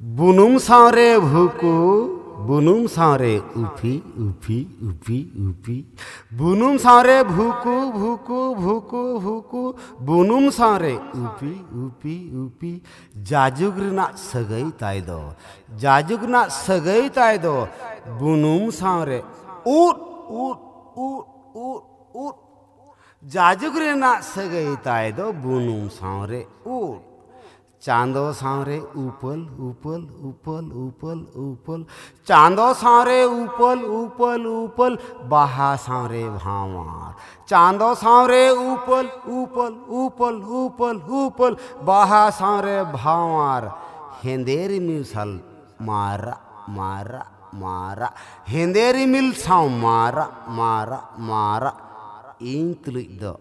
बुनुम सारे भूकु बुनुम सारे उफी उफी उफी उफी बुनुम सारे भूकु भूकु भूकु भूकु बुनुम सारे उफी उफी उफी जाजुगरना सगई तायदो जाजुगना सगई तायदो बुनुम सारे उट उट उट उट उट जाजुगरना सगई तायदो बुनुम सारे उट चांदो सारे उपल उपल उपल उपल उपल चांदो सारे उपल उपल उपल बाहा सारे भावार चांदो सारे उपल उपल उपल उपल उपल बाहा सारे भावार हेंदेरी मिसल मारा मारा मारा हेंदेरी मिल साव मारा मारा मारा इन तुलिक दो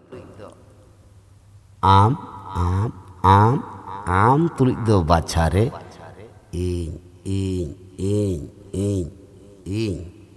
आम आम आम आम तुलिक दो बाछारे इन इन इन इन इन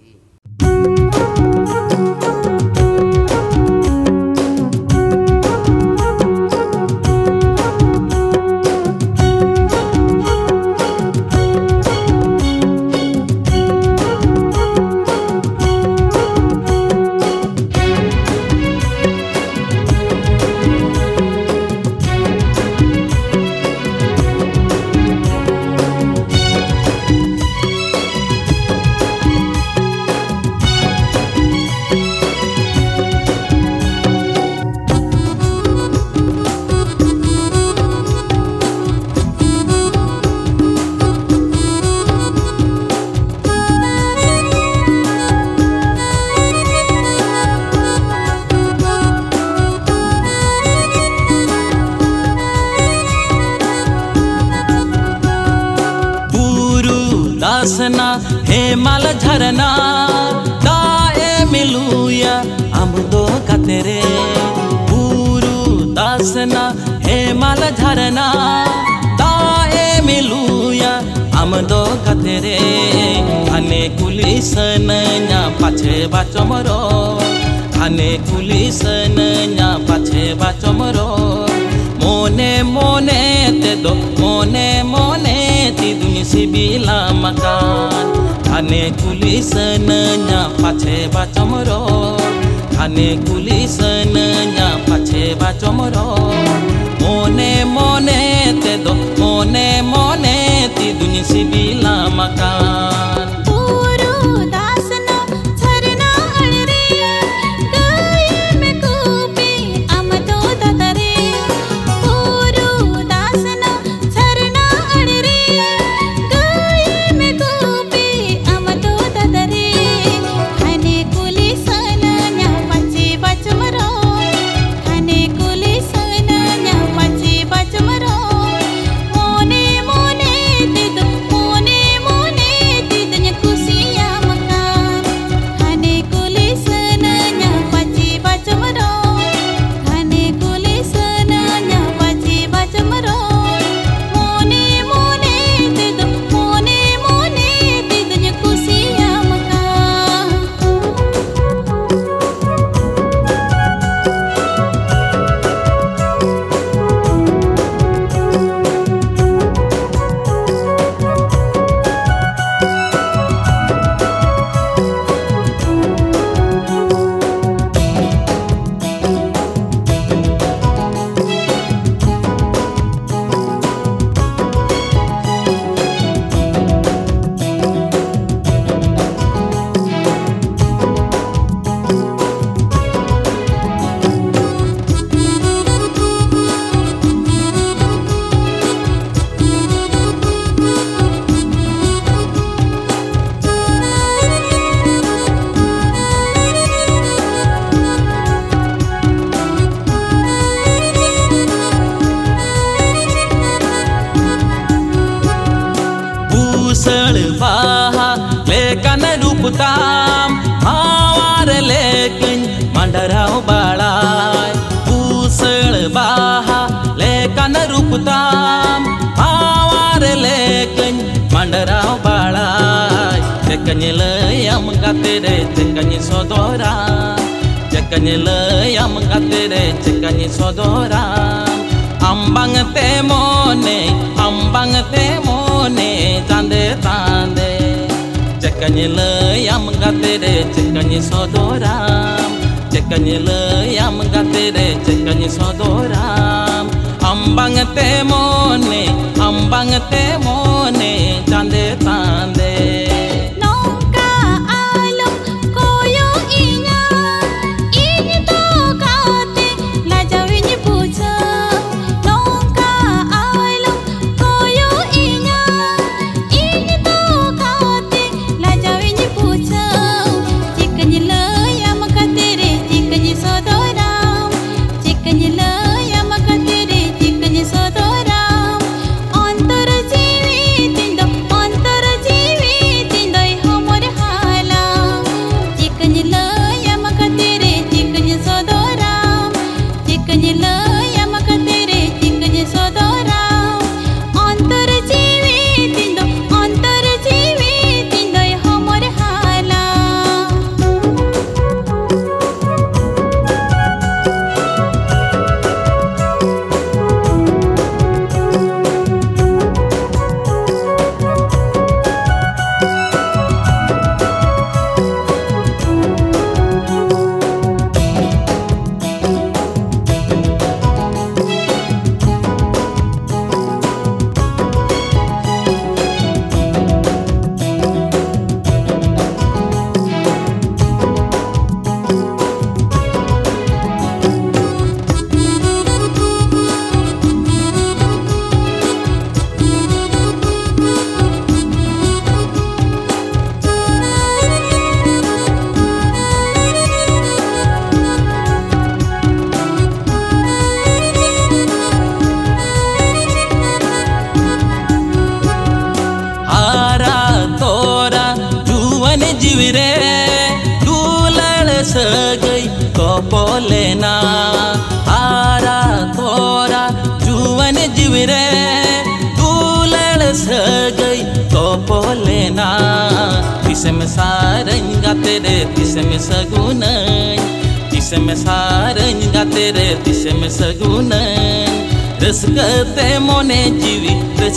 दासना हेमाल झरना दाए मिलूया हम दो कतेरे पूरू दासना हेमाल झरना दाए मिलूया हम दो कतेरे थाने पुलिस नया पाछे बाचमरो थाने पुलिस नया पाछे बाचमरो मोने मोने ते दो मोने मोने ती दुनि सिबिला मकान थाने पुलिस नया पाछे बाचमरो थाने पुलिस नया पाछे बाचमरो मोने मोने ते दो मोने मोने ती दुनि सिबिला मकान बाहा लेकन रूपताम हावार लेकिन मंडराव बाळाय पूसळ बाहा लेकन रूपताम हावार लेकिन मंडराव बाळाय चकनी लयम गातेरे चकनी सोदोरा चकनी लयम गातेरे चकनी सोदोरा अम्बांग ते मोने mone tande tande cekanye le yam gatere cekanye sodoram cekanye le yam gatere cekanye sodoram ambang te mone tande tande जीवरे दूलड़ सगई को पोलेना आरा तोरा जुवन जीवरे दूलड़ सगई को पोलेना तिसम सारंगा तेरे तिसम सगुन तिसम सारंगा तेरे तिसम सगुन रसकते मोने जीवी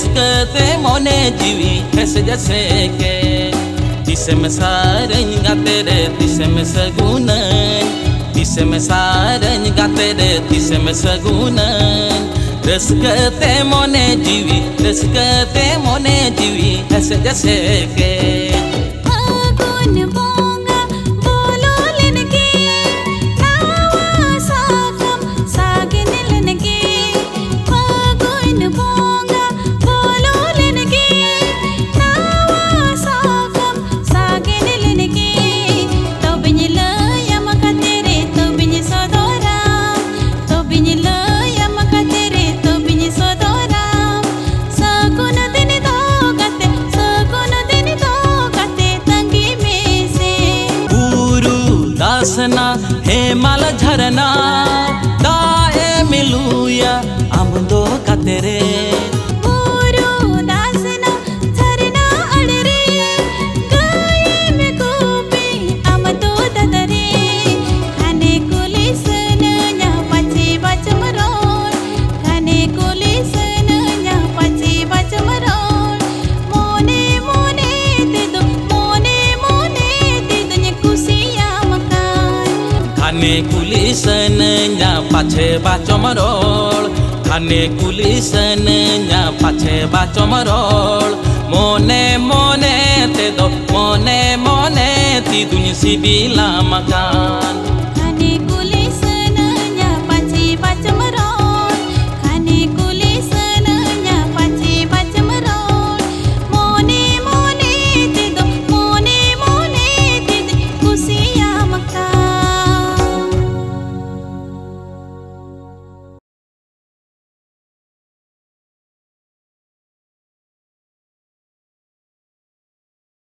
ऐसे जैसे के तिसम सारंगा तेरे तिसम सगुन रसकते मोने जीवी ऐसे जैसे के हे माल झरना दाए मिलूया आमदो का तेरे खाने कुलिसन nya pache bacomorol खाने कुलिसन nya pache bacomorol mone te do mone ti dunya sibila makan